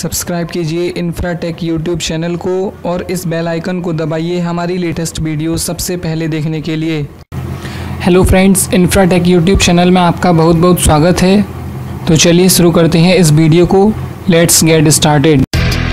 Subscribe कीजिए Infratech YouTube channel को और इस बेल आइकन को दबाइए हमारी लेटेस्ट वीडियो सबसे पहले देखने के लिए। Hello friends, Infratech YouTube channel में आपका बहुत बहुत स्वागत है। तो चलिए शुरू करते हैं इस वीडियो को। Let's get started.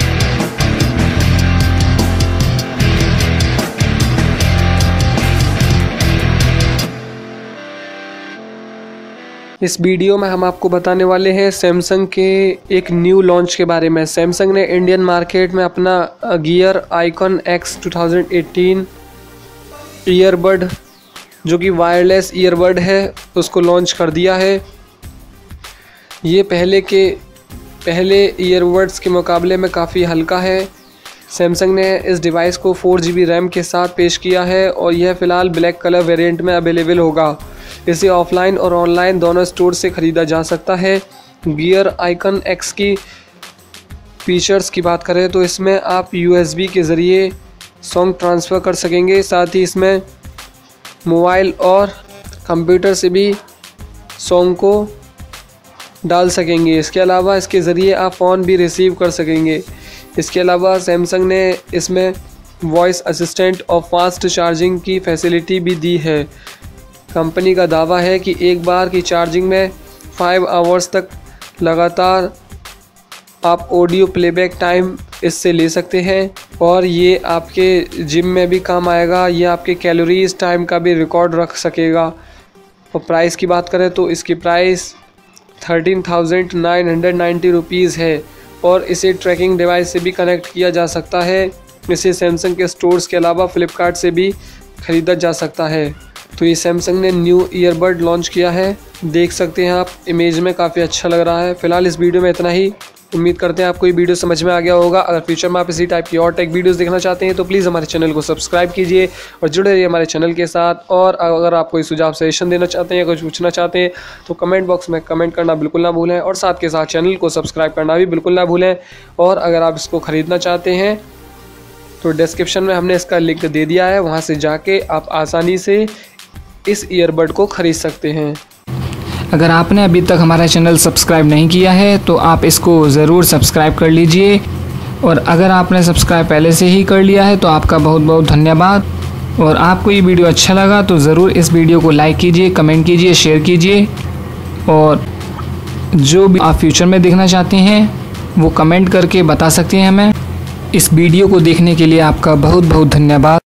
इस वीडियो में हम आपको बताने वाले हैं सैमसंग के एक न्यू लॉन्च के बारे में। सैमसंग ने इंडियन मार्केट में अपना गियर आइकॉन X 2018 ईयरबड, जो कि वायरलेस ईयरबड है, उसको लॉन्च कर दिया है। ये पहले ईयरबड्स के मुकाबले में काफ़ी हल्का है। सैमसंग ने इस डिवाइस को 4GB रैम के साथ पेश किया है और यह फ़िलहाल ब्लैक कलर वेरिएंट में अवेलेबल होगा। इसे ऑफलाइन और ऑनलाइन दोनों स्टोर से ख़रीदा जा सकता है। गियर आइकॉन X की फीचर्स की बात करें तो इसमें आप USB के ज़रिए सॉन्ग ट्रांसफ़र कर सकेंगे। साथ ही इसमें मोबाइल और कंप्यूटर से भी सॉन्ग को डाल सकेंगे। इसके अलावा इसके ज़रिए आप फ़ोन भी रिसीव कर सकेंगे। इसके अलावा सैमसंग ने इसमें वॉइस असिस्टेंट और फास्ट चार्जिंग की फैसिलिटी भी दी है। कंपनी का दावा है कि एक बार की चार्जिंग में 5 आवर्स तक लगातार आप ऑडियो प्लेबैक टाइम इससे ले सकते हैं और ये आपके जिम में भी काम आएगा। ये आपके कैलोरीज टाइम का भी रिकॉर्ड रख सकेगा। और प्राइस की बात करें तो इसकी प्राइस 13,990 रुपीज़ है और इसे ट्रैकिंग डिवाइस से भी कनेक्ट किया जा सकता है। इसे सैमसंग के स्टोर्स के अलावा फ्लिपकार्ट से भी ख़रीदा जा सकता है। तो ये सैमसंग ने न्यू ईयरबड लॉन्च किया है, देख सकते हैं आप। इमेज में काफ़ी अच्छा लग रहा है। फ़िलहाल इस वीडियो में इतना ही। उम्मीद करते हैं आपको ये वीडियो समझ में आ गया होगा। अगर फ्यूचर में आप इसी टाइप की और टेक वीडियोस देखना चाहते हैं तो प्लीज़ हमारे चैनल को सब्सक्राइब कीजिए और जुड़े रहिए हमारे चैनल के साथ। और अगर आप कोई सुझाव सजेशन देना चाहते हैं या कुछ पूछना चाहते हैं तो कमेंट बॉक्स में कमेंट करना बिल्कुल ना भूलें और साथ के साथ चैनल को सब्सक्राइब करना भी बिल्कुल ना भूलें। और अगर आप इसको ख़रीदना चाहते हैं तो डिस्क्रिप्शन में हमने इसका लिंक दे दिया है, वहाँ से जाके आप आसानी से इस ईयरबड को ख़रीद सकते हैं। अगर आपने अभी तक हमारा चैनल सब्सक्राइब नहीं किया है तो आप इसको ज़रूर सब्सक्राइब कर लीजिए। और अगर आपने सब्सक्राइब पहले से ही कर लिया है तो आपका बहुत बहुत धन्यवाद। और आपको ये वीडियो अच्छा लगा तो ज़रूर इस वीडियो को लाइक कीजिए, कमेंट कीजिए, शेयर कीजिए। और जो भी आप फ्यूचर में देखना चाहते हैं वो कमेंट करके बता सकते हैं हमें। इस वीडियो को देखने के लिए आपका बहुत बहुत धन्यवाद।